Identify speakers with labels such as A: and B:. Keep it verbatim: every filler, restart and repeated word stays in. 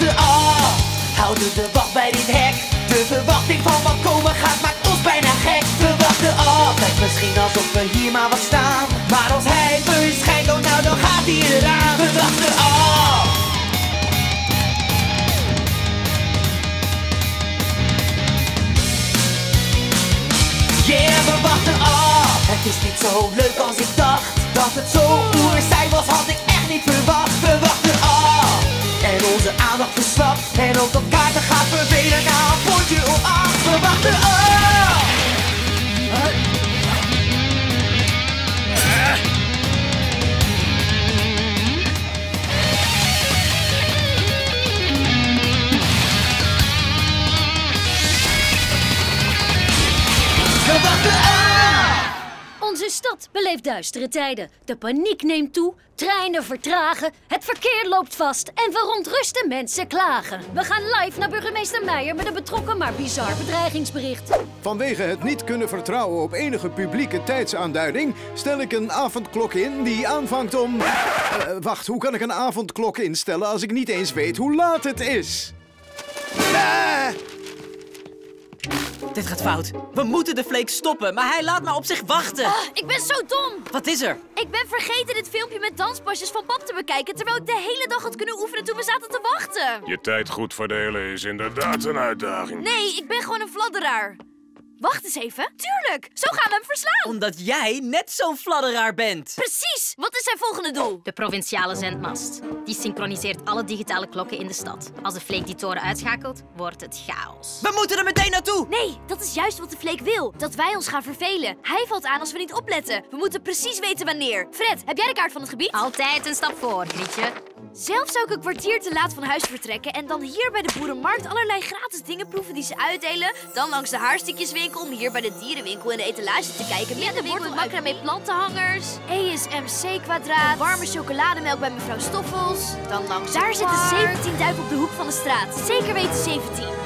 A: wachten af. Houden de wacht bij dit hek. De verwachting van wat komen gaat maakt ons bijna gek. We wachten af. Lijkt misschien alsof we hier maar wat staan. Maar als hij verschijnt, oh nou dan gaat hij eraan. We wachten af. Yeah, we wachten af. Het is niet zo leuk als ik dacht. Dat het zo oerzij was, had ik echt niet verwacht. We wachten af. En onze aandacht verslapt. En ook op kaarten gaat vervelen na een potje om af. We wachten af. We wachten af.
B: Onze stad beleeft duistere tijden. De paniek neemt toe, treinen vertragen, het verkeer loopt vast en verontruste mensen klagen. We gaan live naar burgemeester Meijer met een betrokken maar bizar bedreigingsbericht.
C: Vanwege het niet kunnen vertrouwen op enige publieke tijdsaanduiding stel ik een avondklok in die aanvangt om... Uh, wacht, hoe kan ik een avondklok instellen als ik niet eens weet hoe laat het is? Ah!
D: Dit gaat fout. We moeten de Flake stoppen, maar hij laat maar op zich wachten.
E: Oh, ik ben zo dom.
D: Wat is er?
E: Ik ben vergeten dit filmpje met danspasjes van pap te bekijken, terwijl ik de hele dag had kunnen oefenen toen we zaten te wachten.
F: Je tijd goed verdelen is inderdaad een uitdaging.
E: Nee, ik ben gewoon een fladderaar. Wacht eens even. Tuurlijk, zo gaan we hem verslaan.
D: Omdat jij net zo'n fladderaar bent.
E: Precies. Wat is zijn volgende doel?
G: De provinciale zendmast. Die synchroniseert alle digitale klokken in de stad. Als de Flake die toren uitschakelt, wordt het chaos.
D: We moeten er meteen naartoe.
E: Nee, dat is juist wat de Flake wil. Dat wij ons gaan vervelen. Hij valt aan als we niet opletten. We moeten precies weten wanneer. Fred, heb jij de kaart van het gebied?
G: Altijd een stap voor, Grietje.
E: Zelf zou ik een kwartier te laat van huis vertrekken en dan hier bij de boerenmarkt allerlei gratis dingen proeven die ze uitdelen. Dan langs de haarstiekjeswinkel om hier bij de dierenwinkel in de etalage te kijken. Met de winkel macramé plantenhangers, E S M C-kwadraat, warme chocolademelk bij mevrouw Stoffels. Dan langs daar zitten zeventien duiven op de hoek van de straat. Zeker weten zeventien.